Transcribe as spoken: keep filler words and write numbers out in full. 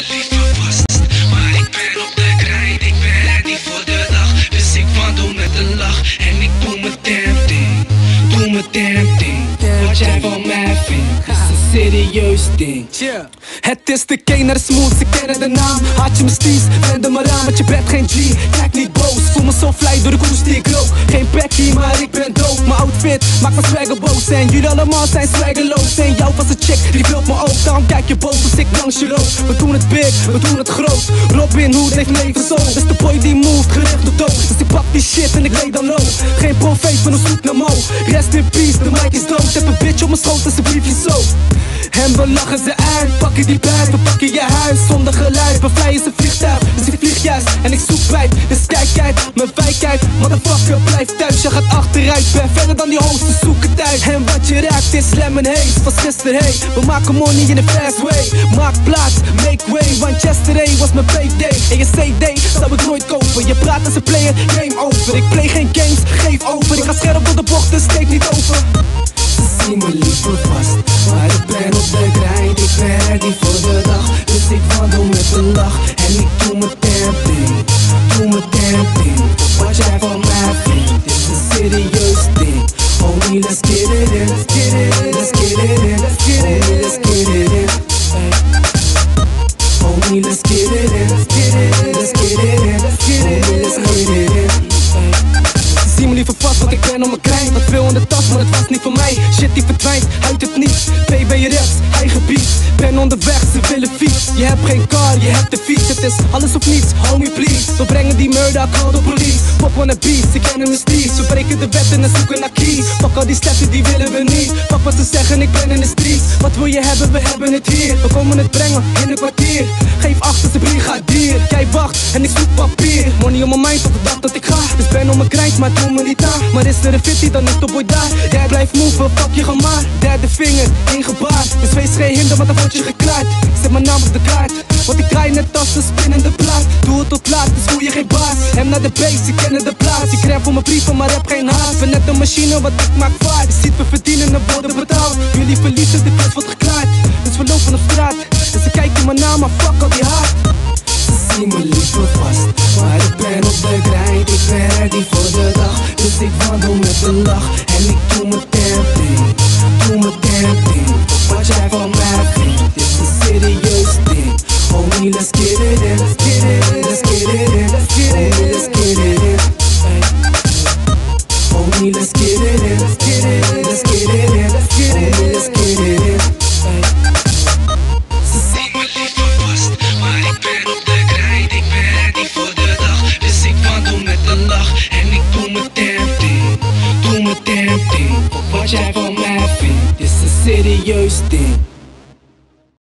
me liever vast, maar ik ben op de grind. Ik ben ready voor de dag, dus ik wandel met een lach. En ik doe mijn damn ding, doe mijn damn ding. Wat jij van mij vindt, is een serieus ding. Het is de K naar de smooth, ze kennen de naam. Had je me steez, wende me aan, want je bent geen G. Kijk niet boos, voel me zo fly door de koers die ik rook. Geen packie, maar ik ben dope. Mijn outfit maakt me swagger boos. En jullie allemaal zijn swaggerloos. En jou was een chick, die vult me ook. Daarom kijk je boos als ik langs je loop. We doen het big, we doen het groot. Robin Hood heeft leven zo. Dus de boy die move, gericht op dood. Dus ik pak die shit en ik leed dan low. Geen profeet van een zoek naar mo. Rest in peace, de mic is dood. Heb een bitch op mijn schoot, alsjeblieft je zo. En we lachen ze uit, pakken die buit, we pakken je huis zonder geluid. We vliegen is een vliegtuig, dus ik vlieg juist en ik zoek bij. Dus kijk uit, mijn wijk uit, motherfucker blijf thuis. Je gaat achteruit, ben verder dan die hosten, zoek het uit. En wat je ruikt is lemon haze, van gisteren hey. We maken money in a fast way, maak plaats, make way. Want yesterday was mijn payday. En je C D zou ik nooit kopen, je praat als een player, game over. Ik play geen games, geef over. Ik ga scherp door de bocht, dus steek niet over. Ze zien me liever vast, maar ik ben op de grind. Ik ben ready voor de dag, dus ik wandel met een lach. En ik doe mijn damn ding, doe mijn damn ding. Wat jij van mij vindt, is een serieus ding. Homie, let's get it in, let's get it in, let's get it in, let's get it in, let's get it in. Homie, let's get it in, let's get it in, let's get it in, let's get it in, let's get it in. Zie me liever vast, want ik ben op mijn grind. Wat veel in de tas, maar het was niet voor mij. Shit die verdwijnt, uit het niets. P ben je rechts, eigen beat. Ben onderweg, ze willen fiets. Je hebt geen car, je hebt de fiets. Het is alles of niets, homie please. We brengen die murder, call de police. Pop on a beat, ze kennen mijn steeds. We breken de wetten en zoeken naar keys. Fuck al die slechte, die willen we niet. Fuck wat ze zeggen, ik ben in de streets. Wat wil je hebben, we hebben het hier. We komen het brengen, in een kwartier. Geef achter, ze brigadier. Jij wacht, en ik zoek papier. Money on my mind, tot de dag dat ik ga. Dus ben op mijn grind, maar doe me niet aan. Maar is er een fifty, dan is de boy daar. Jij blijft move, fuck je gemaakt. Derde vinger, één gebaar. Dus wees geen hinder, want dan word je geklaard. Ik zet mijn naam op de kaart, want ik draai net als een spinnende plaat. Doe het tot laat, dus voel je geen baas. Hem naar de base, ik kennen de plaats. Ik rap voor mijn brieven, maar heb geen haast. Ben net een machine, wat ik maak vaart. Je ziet, we verdienen en worden betaald. Jullie verliezen, de prijs wordt geklaard. Dus we lopen op straat, en ze kijken me na, maar fuck al die haat. Ze zien me liever vast, maar ik ben op de grind. Ik ben ready voor de dag, dus ik wandel met een lach. En ik doe mijn damn ding, doe mijn damn ding. Wat jij van mij vindt, is een serieus ding. Homie, let's get it in, let's get it in, let's get it in, let's get it in, let's get it in. Homie, let's get it in, let's get it in, let's get it in, let's get it in, let's get it in. Ze zien me liever vast, maar ik ben op de grind. Ik ben ready voor de dag, dus ik wandel met een lach. En ik doe mijn damn ding, doe mijn damn ding. Wat jij van mij vindt, is een serieus ding.